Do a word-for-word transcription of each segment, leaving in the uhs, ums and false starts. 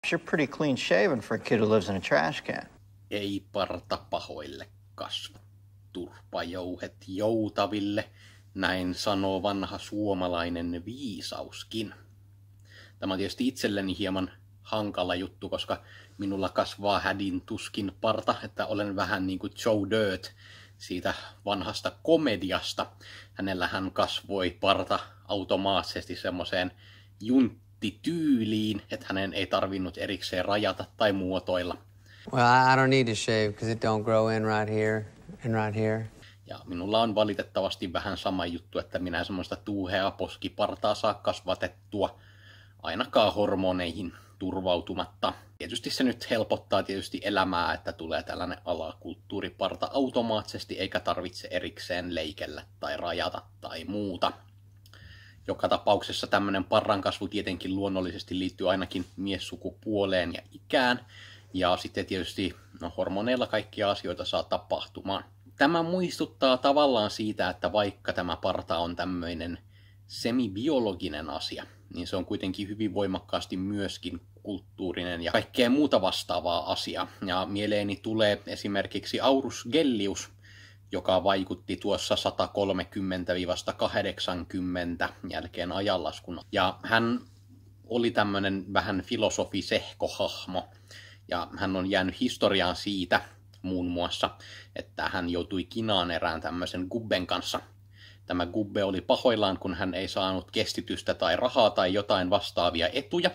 You're pretty clean shaven for a kid who lives in a trash can. Ei parta pahoille kasva. Turpajouhet joutaville, näin sanoo vanha suomalainen viisauskin. Tämä on tietysti itselleni hieman hankala juttu, koska minulla kasvaa hädin tuskin parta, että olen vähän niin kuin Joe Dirt siitä vanhasta komediasta. Hänellähän kasvoi parta automaattisesti semmoiseen junttityyliin, että hänen ei tarvinnut erikseen rajata tai muotoilla. Well, I don't need to shave because it don't grow in right here and right here. Ja minulla on valitettavasti vähän sama juttu, että minä en semmoista tuuheaa poskipartaa saa kasvatettua, ainakaan hormoneihin turvautumatta. Tietysti se nyt helpottaa tietysti elämää, että tulee tällainen alakulttuuriparta automaattisesti, eikä tarvitse erikseen leikellä tai rajata tai muuta. Joka tapauksessa tämmöinen parran kasvu tietenkin luonnollisesti liittyy ainakin miessukupuoleen ja ikään. Ja sitten tietysti no, hormoneilla kaikkia asioita saa tapahtumaan. Tämä muistuttaa tavallaan siitä, että vaikka tämä parta on tämmöinen semibiologinen asia, niin se on kuitenkin hyvin voimakkaasti myöskin kulttuurinen ja kaikkea muuta vastaavaa asiaa. Ja mieleeni tulee esimerkiksi Aurus Gellius, joka vaikutti tuossa sata kolmekymmentä sata kahdeksankymmentä jälkeen ajanlaskun. Ja hän oli tämmöinen vähän filosofisehkohahmo. Ja hän on jäänyt historiaan siitä muun muassa, että hän joutui kinaan erään tämmöisen gubben kanssa. Tämä gubbe oli pahoillaan, kun hän ei saanut kestitystä tai rahaa tai jotain vastaavia etuja.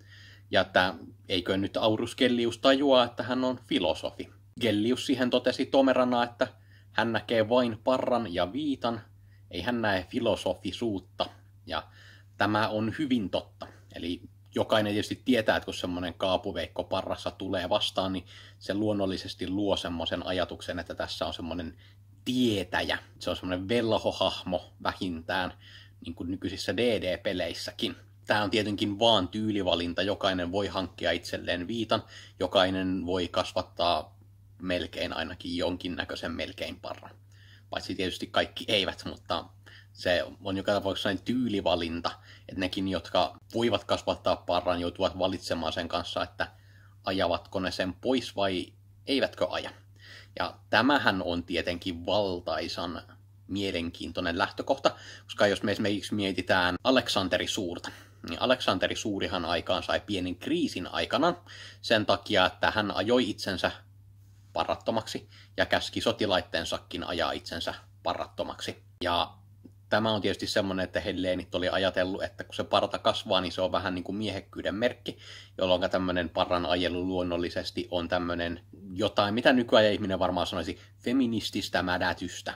Ja että eikö nyt Aurus Gellius tajua, että hän on filosofi. Gellius siihen totesi tomerana, että hän näkee vain parran ja viitan, ei hän näe filosofisuutta. Ja tämä on hyvin totta. Eli jokainen tietysti tietää, että kun semmoinen kaapuveikko parrassa tulee vastaan, niin se luonnollisesti luo semmoisen ajatuksen, että tässä on semmoinen tietäjä. Se on semmoinen velhohahmo vähintään, niin kuin nykyisissä D D-peleissäkin. Tämä on tietenkin vaan tyylivalinta. Jokainen voi hankkia itselleen viitan. Jokainen voi kasvattaa melkein ainakin jonkinnäköisen melkein parran. Paitsi tietysti kaikki eivät, mutta se on joka tapauksessa tyylivalinta, että nekin, jotka voivat kasvattaa parran, joutuvat valitsemaan sen kanssa, että ajavatko ne sen pois vai eivätkö aja. Ja tämähän on tietenkin valtaisan mielenkiintoinen lähtökohta, koska jos me esimerkiksi mietitään Aleksanteri Suurta, niin Aleksanteri Suurihan aikaan sai pienen kriisin aikana sen takia, että hän ajoi itsensä parattomaksi ja käski sotilaittensakin ajaa itsensä parattomaksi. Ja tämä on tietysti semmoinen, että helleenit oli ajatellut, että kun se parta kasvaa, niin se on vähän niin kuin miehekkyyden merkki, jolloin tämmöinen parran ajelu luonnollisesti on tämmöinen jotain, mitä nykyajan ihminen varmaan sanoisi, feminististä mädätystä.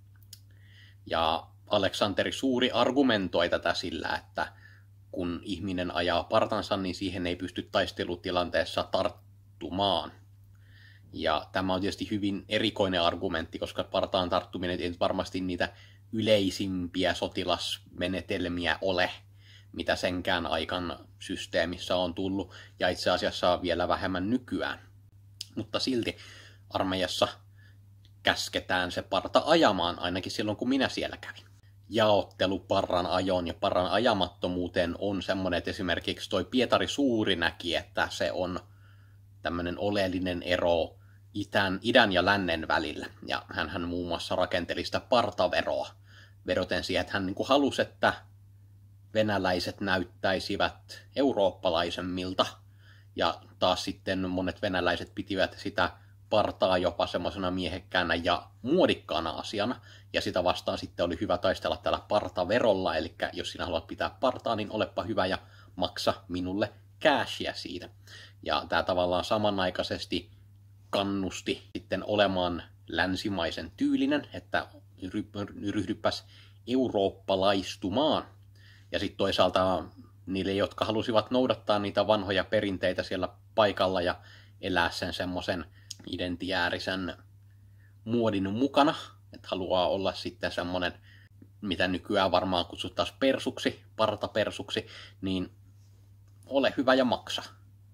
Ja Aleksanteri Suuri argumentoi tätä sillä, että kun ihminen ajaa partansa, niin siihen ei pysty taistelutilanteessa tarttumaan. Ja tämä on tietysti hyvin erikoinen argumentti, koska partaan tarttuminen ei varmasti niitä yleisimpiä sotilasmenetelmiä ole, mitä senkään aikan systeemissä on tullut, ja itse asiassa vielä vähemmän nykyään. Mutta silti armeijassa käsketään se parta ajamaan, ainakin silloin kun minä siellä kävin. Jaottelu parran ajon ja parran ajamattomuuteen on semmoinen, että esimerkiksi toi Pietari Suuri näki, että se on tämmöinen oleellinen ero idän, idän ja lännen välillä. Ja hän muun muassa rakenteli sitä partaveroa, vedoten siihen, että hän niin kuin halusi, että venäläiset näyttäisivät eurooppalaisemmilta. Ja taas sitten monet venäläiset pitivät sitä partaa jopa semmoisena miehekkäänä ja muodikkaana asiana. Ja sitä vastaan sitten oli hyvä taistella tällä partaverolla, eli jos sinä haluat pitää partaa, niin olepa hyvä ja maksa minulle cashia siitä. Ja tämä tavallaan samanaikaisesti kannusti sitten olemaan länsimaisen tyylinen, että ryhdypäs eurooppalaistumaan. Ja sitten toisaalta niille, jotka halusivat noudattaa niitä vanhoja perinteitä siellä paikalla ja elää sen semmoisen identiäärisen muodin mukana, että haluaa olla sitten semmoinen, mitä nykyään varmaan kutsuttaisiin persuksi, partapersuksi, niin ole hyvä ja maksa.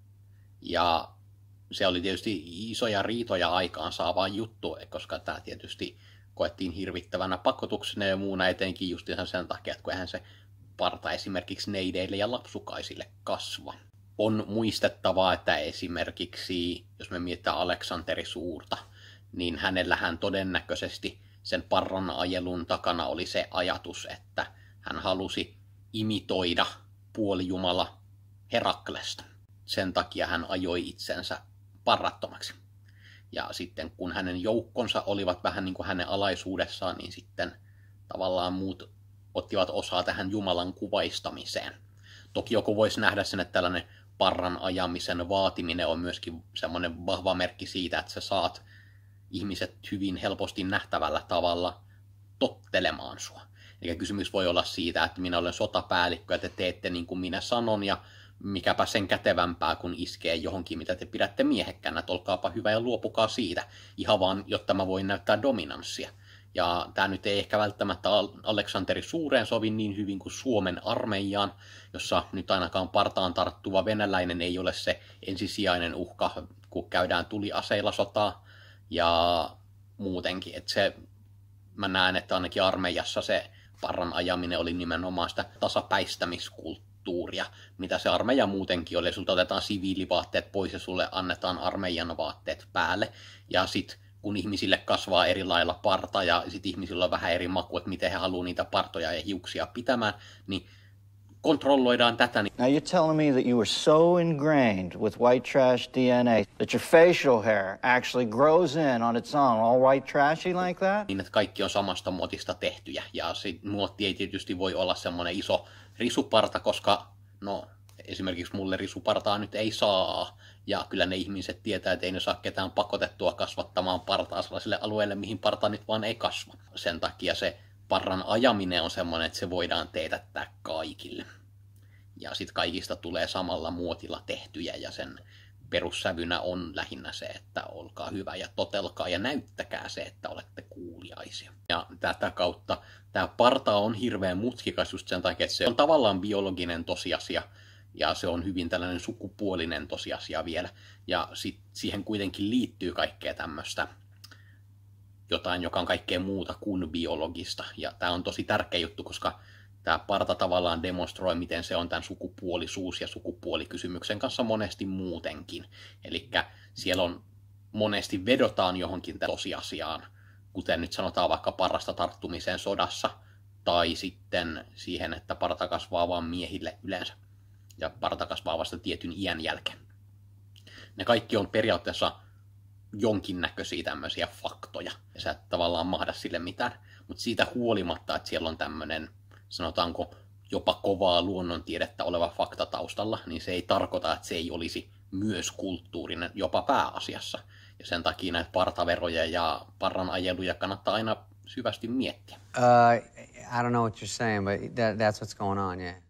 Ja se oli tietysti isoja riitoja aikaan saava juttu, koska tämä tietysti koettiin hirvittävänä pakotuksena ja muuna etenkin just sen takia, että kun eihän se parta esimerkiksi neideille ja lapsukaisille kasva. On muistettavaa, että esimerkiksi, jos me mietitään Aleksanteri Suurta, niin hänellähän todennäköisesti sen parran ajelun takana oli se ajatus, että hän halusi imitoida puolijumala Heraklesta. Sen takia hän ajoi itsensä parrattomaksi. Ja sitten kun hänen joukkonsa olivat vähän niin kuin hänen alaisuudessaan, niin sitten tavallaan muut ottivat osaa tähän Jumalan kuvaistamiseen. Toki joku voisi nähdä sen, että tällainen parran ajamisen vaatiminen on myöskin semmoinen vahva merkki siitä, että sä saat ihmiset hyvin helposti nähtävällä tavalla tottelemaan sua. Eli kysymys voi olla siitä, että minä olen sotapäällikkö ja te teette niin kuin minä sanon, ja mikäpä sen kätevämpää, kun iskee johonkin, mitä te pidätte miehekkänä, että olkaapa hyvä ja luopukaa siitä, ihan vaan, jotta mä voin näyttää dominanssia. Ja tämä nyt ei ehkä välttämättä Aleksanteri Suureen sovi niin hyvin kuin Suomen armeijaan, jossa nyt ainakaan partaan tarttuva venäläinen ei ole se ensisijainen uhka, kun käydään tuliaseilla sotaa ja muutenkin. Että se, mä näen, että ainakin armeijassa se parran ajaminen oli nimenomaan sitä tasapäistämiskulttuuria, mitä se armeija muutenkin oli. Sulta otetaan siviilivaatteet pois ja sulle annetaan armeijan vaatteet päälle. Ja sitten kun ihmisille kasvaa eri lailla parta ja sitten ihmisillä on vähän eri maku, että miten he haluaa niitä partoja ja hiuksia pitämään, niin kontrolloidaan tätä. Now you're telling me that you were so ingrained with white trash D N A that your facial hair actually grows in on its own, all white trashy like that? Niin, että kaikki on samasta muotista tehtyjä. Ja se muotti ei tietysti voi olla semmoinen iso risuparta, koska no esimerkiksi mulle risupartaa nyt ei saa. Ja kyllä ne ihmiset tietää, että ei ne saa ketään pakotettua kasvattamaan partaa sellaiselle alueelle, mihin parta nyt vaan ei kasva. Sen takia se parran ajaminen on semmoinen, että se voidaan teetättää kaikille. Ja sitten kaikista tulee samalla muotilla tehtyjä ja sen perussävynä on lähinnä se, että olkaa hyvä ja totelkaa ja näyttäkää se, että olette kuuliaisia. Ja tätä kautta tämä parta on hirveän mutkikas just sen takia, että se on tavallaan biologinen tosiasia. Ja se on hyvin tällainen sukupuolinen tosiasia vielä. Ja sit siihen kuitenkin liittyy kaikkea tämmöistä, jotain, joka on kaikkea muuta kuin biologista. Ja tämä on tosi tärkeä juttu, koska tämä parta tavallaan demonstroi, miten se on tämän sukupuolisuus- ja sukupuolikysymyksen kanssa monesti muutenkin. Eli siellä on monesti vedotaan johonkin tosiasiaan, kuten nyt sanotaan vaikka parrasta tarttumiseen sodassa, tai sitten siihen, että parta kasvaa vain miehille yleensä. Ja parta kasvaa vasta tietyn iän jälkeen. Ne kaikki on periaatteessa jonkinnäköisiä tämmöisiä faktoja. Ja sä et tavallaan mahda sille mitään. Mutta siitä huolimatta, että siellä on tämmöinen, sanotaanko, jopa kovaa luonnontiedettä oleva fakta taustalla, niin se ei tarkoita, että se ei olisi myös kulttuurinen jopa pääasiassa. Ja sen takia näitä partaveroja ja parran ajeluja kannattaa aina syvästi miettiä. Uh, I don't know what you're saying, but that, that's what's going on, yeah.